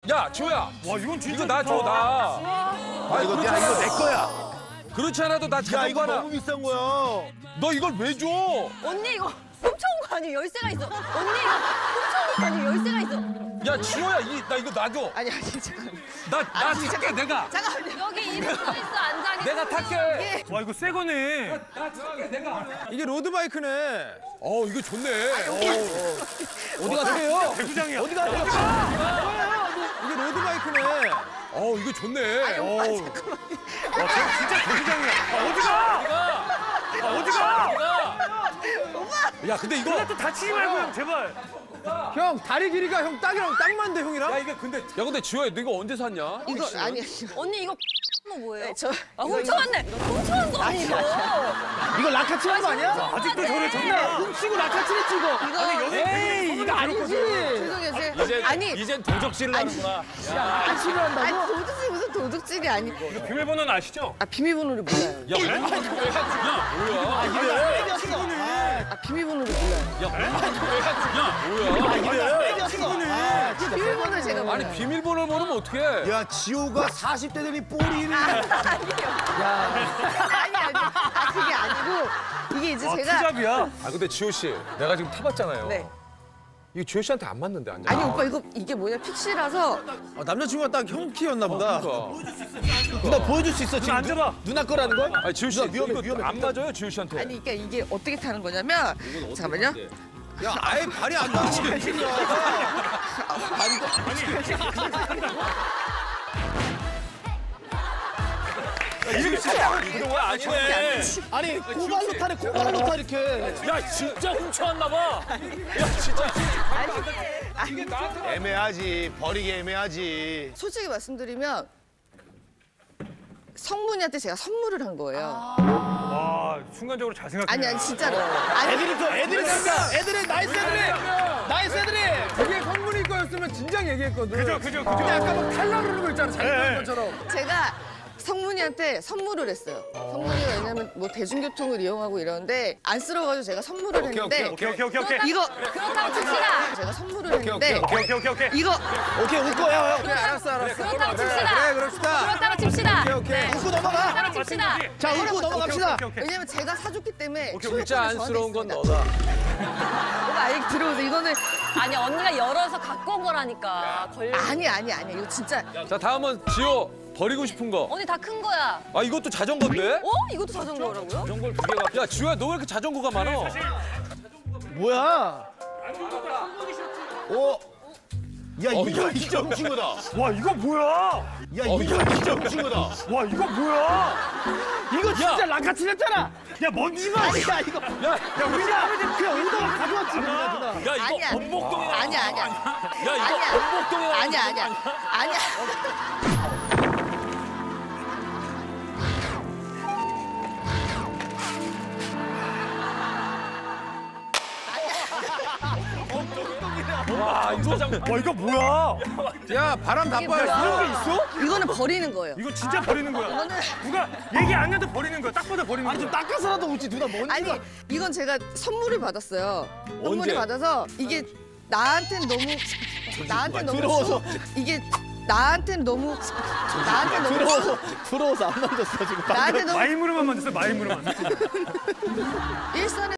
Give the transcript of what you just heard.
야, 지호야. 와, 이건 진짜 이거 나 줘, 나. 아 이거 내 거야. 그렇지 않아도 나 야 자전거 이거 하나. 너무 비싼 거야. 너 이걸 왜 줘? 언니 이거 훔쳐온 거 아니에요? 열쇠가 있어. 언니 이거 훔쳐온 거 아니에요? 열쇠가 있어. 야, 지호야, 나 이거 놔줘. 아니 잠깐. 나 탈게, 내가. 잠깐만요. 여기 이름 써 있어 안장이. 내가 탈게. 와, 이거 새 거네. 나 탈게, 내가. 이게 로드바이크네. 이거 좋네. 어디 가세요? 배구장이야. 어디 가세요? 이게 로드바이크네. 이거 좋네. 와, 저 진짜 배구장이야. 어디가? 야, 근데 이거. 또 다치지 말고 형, 제발. 형 다리 길이가 형 딱이랑 딱 맞는데 형이랑? 근데 지호야, 너 이거 언제 샀냐? 이거 아니. 언니 이거 거 뭐예요? 훔쳐왔네. 훔쳐온 거 아니에요? 이거 라카치는 거 아니야? 아직도 저래 장난. 훔치고 라카치를 찍어. 에이, 이거 아니지. 죄송해요. 아니 이젠 도적질을 하는구나. 라카치를 한다고? 아니 도둑질 무슨 도둑질이 아니. 비밀번호는 아시죠? 아 비밀번호를 몰라요. 야, 뭐야? 아 비밀번호를 몰라요. 비밀번호를 제가 몰라요. 아니, 비밀번호를 모르면 어떡해? 야 지호가 40대들이 뽀리를. 아니 그게 아니고 이게 이제 제가 투잡이야. 근데 지호 씨, 내가 지금 타봤잖아요. 네. 이거 지호 씨한테 안 맞는데, 안 아니 오빠 이게 뭐냐 픽시라서 남자친구가 딱 형 키였나 보다. 누나 보여줄 수 있어 지금. 앉아봐. 누나 거라는 걸? 아니, 지호 씨, 위험해, 이거 위험해. 안 맞아요, 지호 씨한테. 아니 그러니까 이게 어떻게 타는 거냐면 잠깐만요. 야 아예 발이 안 나지. 이거 왜 아니네? 아니 코발로 타네 코발로 타 이렇게. 야, 진짜 훔쳐왔나 봐. 야, 진짜. 애매하지 버리기 애매하지. 솔직히 말씀드리면 성문이한테 제가 선물을 한 거예요. 와, 순간적으로 잘 생각해. 아니 진짜로. 아니 애들이 간다. 애들이 나이스 애들이. 그게 선물일 거였으면 진작 얘기했거든. 그죠. 근데 아까 막 탈락 그러는 거 있잖아. 자기 네. 것처럼. 제가 성문이한테 선물을 했어요. 성문이가 왜냐면 뭐 대중교통을 이용하고 이러는데 안쓰러워가지고 제가 선물을 했는데 오케이. 이거 그렇다고 칩시다. 제가 선물을 했는데 오케이. 이거 오케이 웃고 야. 그래 알았어. 그렇다고 칩시다. 그래 그럽시다. 그렇다고 칩시다. 오케이. 웃고 넘어가. 그렇다고 칩시다. 자 웃고 넘어갑시다. 왜냐면 제가 사줬기 때문에 진짜 안쓰러운 건 너다. 너다. 오빠 아니 들어오세요. 이거는 아니 언니가 열어서 갖고 온 거라니까. 걸려. 아니 이거 진짜 자, 다음은 지호 버리고 싶은 거. 언니 다 큰 거야. 이것도 자전거인데? 어? 이것도 자전거라고요? 자전거를 두 개가. 야, 지호야, 너 왜 이렇게 자전거가 많아? 뭐야? 야 이거 진짜 훔친 거다. 와, 이거 뭐야? 야 이거 진짜 훔친 거다. 와, 이거 뭐야? 이거 진짜 라카치랬잖아. 야, 먼지가. 야 이거. 야, 우리가 그냥 오다가 가져왔지 누나. 야, 이거 아니야. 범복동이야. 아니야. 야, 이거 범복동이야. 아니야. 와, 이거 자전거. 와, 이거 뭐야? 야 바람 다 빠졌어. 이런 게 있어? 이거는 버리는 거예요. 이거 진짜 버리는 거야. 이거는 누가 얘기 안 해도 버리는 거야. 딱 봐도 버리는 거야. 아니 좀 닦아서라도 웃지 누나 뭔지. 아니 이건 제가 선물을 받았어요. 선물을 언제? 받아서 이게 나한텐 너무 들어워서. 이게 나한텐 너무 들어워서 안 만졌어 지금. 나한테 너무 마이무르만 만졌어, 마이무르만. 일선에